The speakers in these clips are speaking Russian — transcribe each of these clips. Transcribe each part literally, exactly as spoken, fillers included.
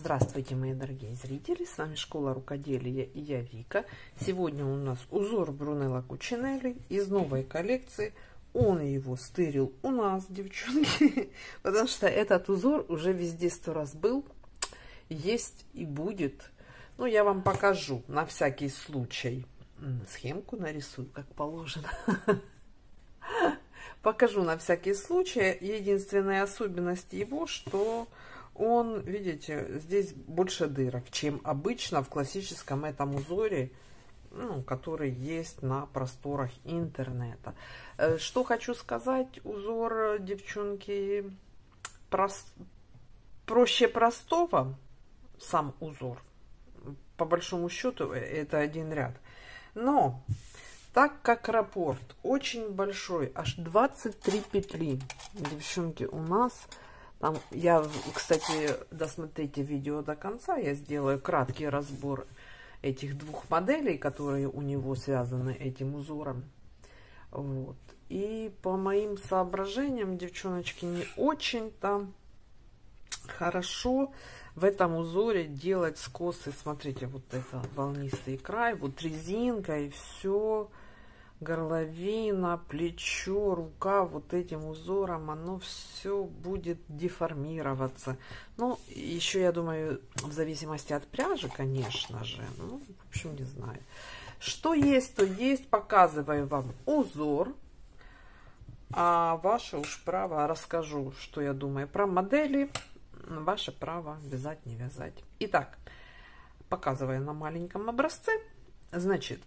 Здравствуйте, мои дорогие зрители, с вами Школа Рукоделия и я Вика. Сегодня у нас узор Брунелло Кучинелли из новой коллекции. Он его стырил у нас, девчонки, потому что этот узор уже везде сто раз был, есть и будет. Ну, я вам покажу на всякий случай. Схемку нарисую, как положено. Покажу на всякий случай. Единственная особенность его, что он, видите, здесь больше дырок, чем обычно в классическом этом узоре, ну, который есть на просторах интернета. Что хочу сказать, узор, девчонки, прост... проще простого, сам узор. По большому счету это один ряд. Но так как раппорт очень большой, аж двадцать три петли, девчонки, у нас там, я, кстати, досмотрите видео до конца, я сделаю краткий разбор этих двух моделей, которые у него связаны этим узором. Вот. И по моим соображениям, девчоночки, не очень-то хорошо в этом узоре делать скосы. Смотрите, вот это волнистый край, вот резинка и все. Горловина, плечо, рука, вот этим узором оно все будет деформироваться. Ну, еще, я думаю, в зависимости от пряжи, конечно же. Ну, в общем, не знаю. Что есть, то есть. Показываю вам узор. А ваше уж право, расскажу, что я думаю про модели. Ваше право вязать, не вязать. Итак, показываю на маленьком образце. Значит,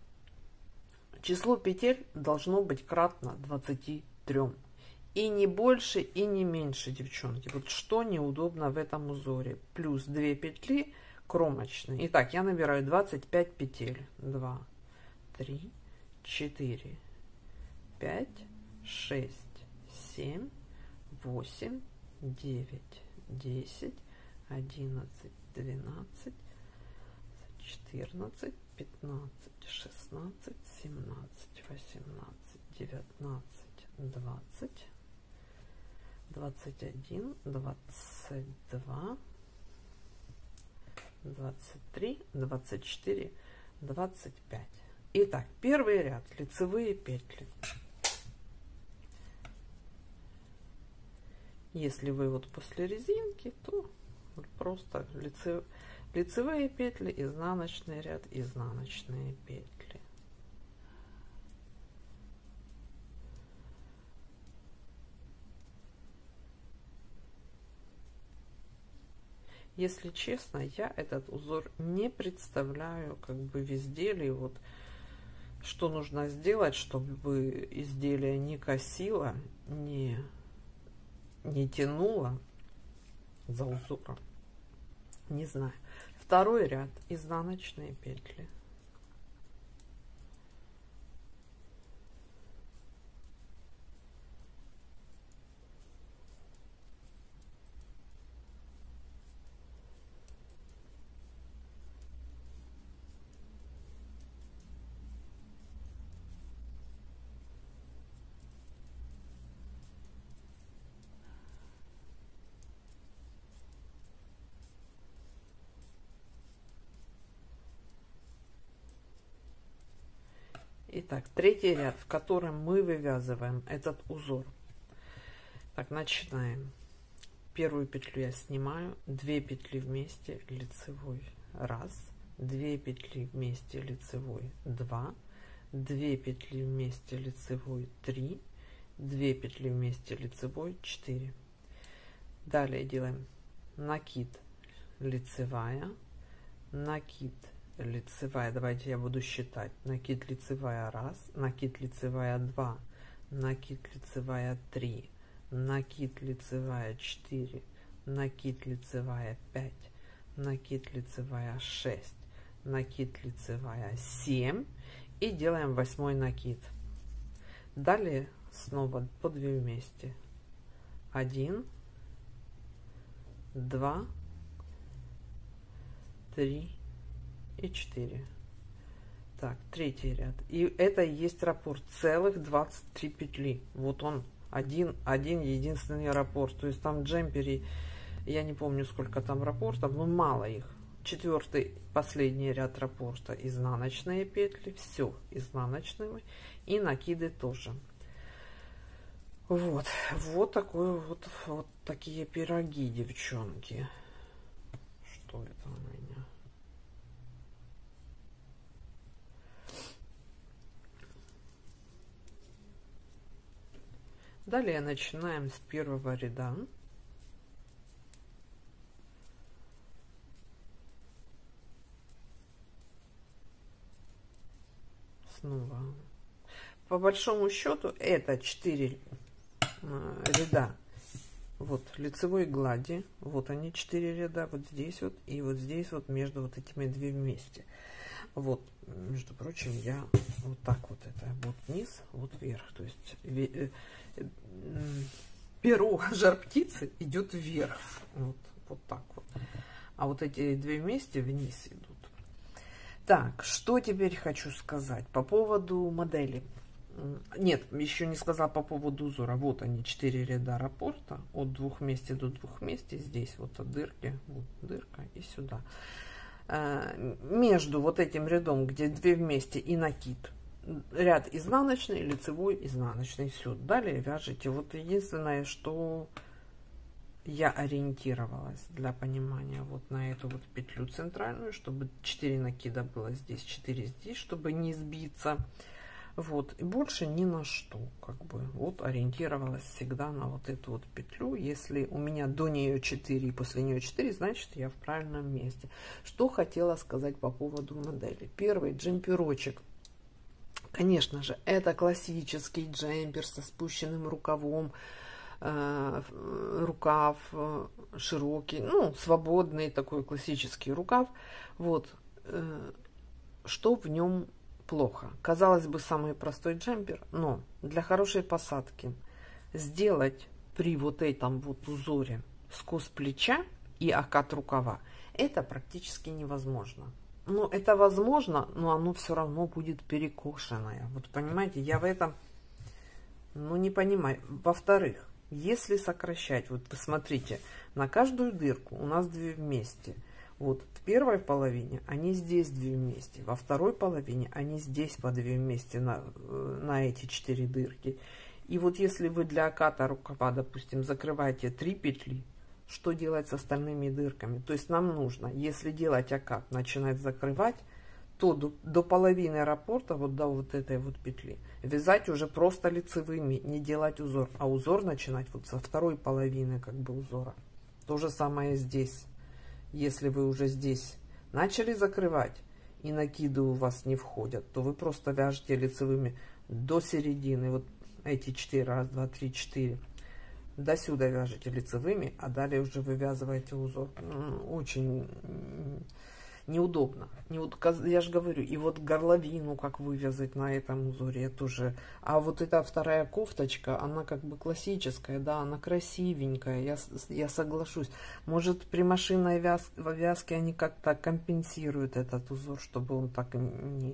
число петель должно быть кратно двадцати трём. И не больше, и не меньше, девчонки. Вот что неудобно в этом узоре. Плюс две петли кромочные. Итак, я набираю двадцать пять петель. два, три, четыре, пять, шесть, семь, восемь, девять, десять, одиннадцать, двенадцать, четырнадцать, пятнадцать, шестнадцать, семнадцать, восемнадцать, девятнадцать, двадцать, двадцать один, двадцать два, двадцать три, двадцать четыре, двадцать пять. Итак, первый ряд лицевые петли. Если вы вот после резинки, то просто лицевые лицевые петли, изнаночный ряд, изнаночные петли. Если честно, я этот узор не представляю как бы в изделии, вот что нужно сделать, чтобы изделие не косило, не, не тянуло за узором. Не знаю. Второй ряд изнаночные петли. Итак, третий ряд, в котором мы вывязываем этот узор. Так, начинаем. Первую петлю я снимаю, две петли вместе, лицевой, раз, две петли вместе, лицевой, два, две петли вместе, лицевой, три, две петли вместе, лицевой, четыре. Далее делаем накид, лицевая, накид, лицевая, давайте я буду считать. Накид лицевая раз, накид лицевая два, накид лицевая три, накид лицевая четыре, накид лицевая пять, накид лицевая шесть, накид лицевая семь и делаем восьмой накид. Далее снова по две вместе. один, два, три и четыре. Так, третий ряд. И это и есть раппорт. Целых двадцать три петли. Вот он. Один, один единственный раппорт. То есть там в джемпере Я не помню, сколько там раппортов, но мало их. Четвертый, последний ряд раппорта, изнаночные петли, все изнаночными, и накиды тоже. Вот, вот такой вот, вот такие пироги, девчонки. Что это у меня? Далее начинаем с первого ряда. Снова. По большому счету это четыре ряда. Вот лицевой глади. Вот они, четыре ряда. Вот здесь вот и вот здесь вот между вот этими две вместе. Вот, между прочим, я вот так вот это. Вот низ, вот вверх. То есть перо жар птицы идет вверх. Вот, вот так вот. А вот эти две вместе вниз идут. Так, что теперь хочу сказать по поводу модели. Нет, еще не сказала по поводу узора. Вот они, четыре ряда раппорта. От двух вместе до двух вместе. Здесь вот от дырки, вот дырка и сюда. Между вот этим рядом, где две вместе и накид, ряд изнаночный, лицевой, изнаночный. Все, далее вяжете. Вот единственное, что я ориентировалась для понимания вот на эту вот петлю центральную, чтобы четыре накида было здесь, четыре здесь, чтобы не сбиться. Вот, и больше ни на что, как бы, вот ориентировалась всегда на вот эту вот петлю. Если у меня до нее четыре и после нее четыре, значит я в правильном месте. Что хотела сказать по поводу модели. Первый джемперочек. Конечно же, это классический джемпер со спущенным рукавом. Э, рукав э, широкий, ну, свободный такой классический рукав. Вот, э, что в нем плохо? Казалось бы, самый простой джемпер, но для хорошей посадки сделать при вот этом вот узоре скос плеча и окат рукава, это практически невозможно. Ну, это возможно, но оно все равно будет перекошенное. Вот понимаете, я в этом, ну, не понимаю. Во-вторых, если сокращать, вот посмотрите, на каждую дырку у нас две вместе. Вот в первой половине они здесь две вместе, во второй половине они здесь по две вместе на, на эти четыре дырки. И вот если вы для оката рукава, допустим, закрываете три петли, что делать с остальными дырками? То есть нам нужно, если делать окат, начинать закрывать, то до, до половины раппорта, вот до вот этой вот петли, вязать уже просто лицевыми, не делать узор, а узор начинать вот со второй половины как бы узора. То же самое здесь. Если вы уже здесь начали закрывать и накиды у вас не входят, то вы просто вяжете лицевыми до середины. Вот эти четыре, раз, два, три, четыре. До сюда вяжете лицевыми, а далее уже вывязываете узор. Очень неудобно. Я же говорю, и вот горловину как вывязать на этом узоре, это уже. А вот эта вторая кофточка, она как бы классическая, да, она красивенькая, я, я соглашусь. Может, при машинной вяз, вязке они как-то компенсируют этот узор, чтобы он так не,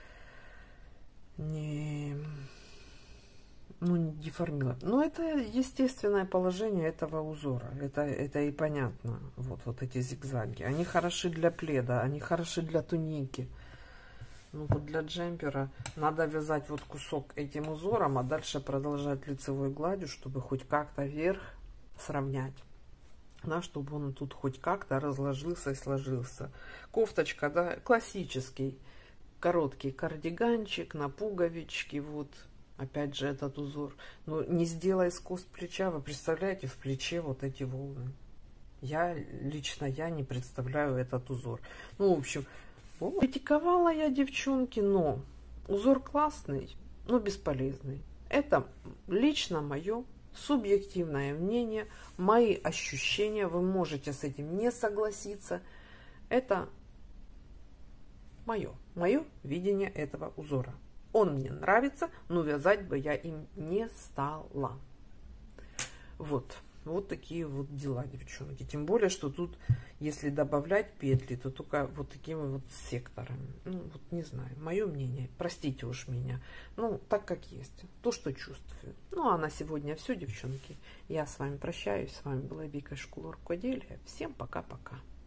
не, ну, не деформирован. Но это естественное положение этого узора. Это, это и понятно. Вот, вот эти зигзаги. Они хороши для пледа, они хороши для туники. Ну вот для джемпера надо вязать вот кусок этим узором, а дальше продолжать лицевой гладью, чтобы хоть как-то вверх сравнять. Да, чтобы он тут хоть как-то разложился и сложился. Кофточка, да, классический короткий кардиганчик на пуговички, вот. Опять же этот узор. Но не сделай скос плеча, вы представляете, в плече вот эти волны. Я, лично я не представляю этот узор. Ну, в общем, критиковала я, девчонки, но узор классный, но бесполезный. Это лично мое субъективное мнение, мои ощущения. Вы можете с этим не согласиться. Это мое, мое видение этого узора. Он мне нравится, но вязать бы я им не стала. Вот. Вот такие вот дела, девчонки. Тем более, что тут, если добавлять петли, то только вот такими вот секторами. Ну, вот не знаю, мое мнение. Простите уж меня. Ну, так как есть. То, что чувствую. Ну, а на сегодня все, девчонки. Я с вами прощаюсь. С вами была Вика из Школы Рукоделия. Всем пока-пока.